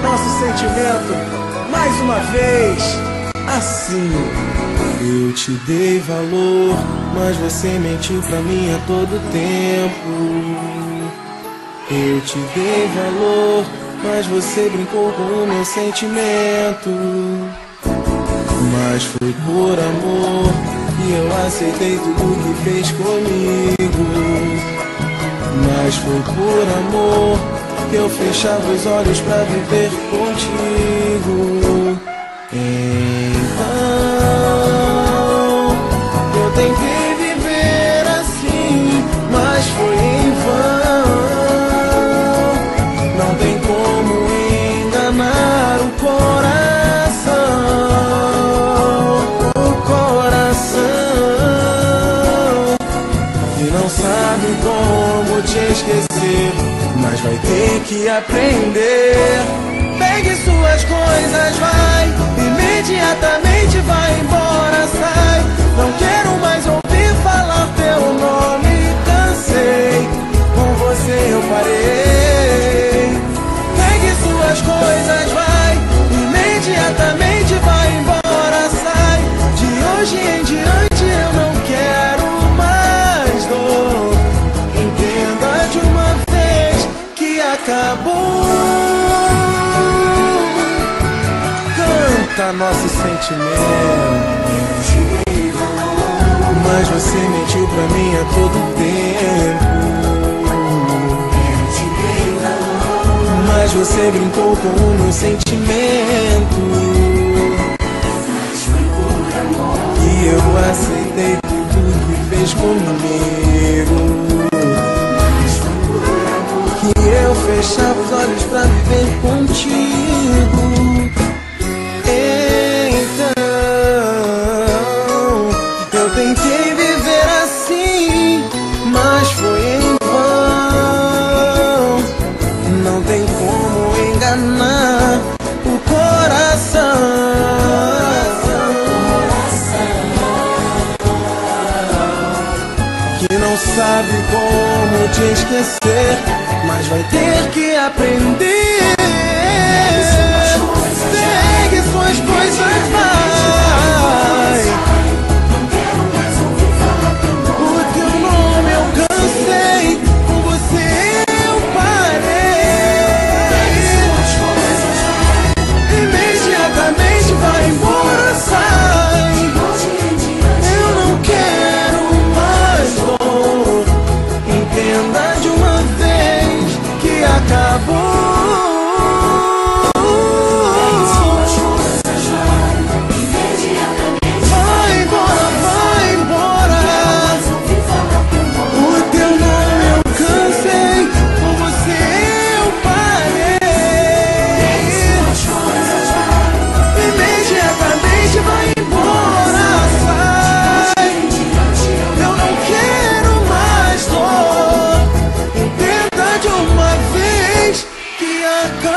nosso sentimento mais uma vez, assim. Eu te dei valor, mas você mentiu pra mim a todo tempo. Eu te dei valor, mas você brincou com o meu sentimento. Mas foi por amor que eu aceitei tudo que fez comigo. Mas foi por amor que eu fechava os olhos pra viver contigo. Então eu tentei viver assim, mas foi em vão. Não tem como enganar o coração que não sabe como te esquecer, mas vai ter que aprender. Pegue suas coisas, vai, imediatamente vai embora, sai. Não quero mais ouvir falar teu nome, cansei, com você eu parei. Pegue suas coisas, vai, imediatamente vai embora, sai. De hoje em diante eu não quero mais dor. Entenda de uma vez que acabou. Canta nosso sentimento. Mas você mentiu pra mim a todo tempo. Mas você brincou com o meu sentimento. E eu aceitei tudo que fez comigo. Que eu fechava os olhos pra viver contigo. Então eu tentei viver assim, mas foi em vão. Não tem como enganar o coração que não sabe como te esquecer, mas vai ter que aprender. Pegue suas coisas, vai. O teu nome eu cansei, com você eu parei. Imediatamente vai embora, sai. Eu não quero mais dor. Entenda de uma vez que acabou. Acabou.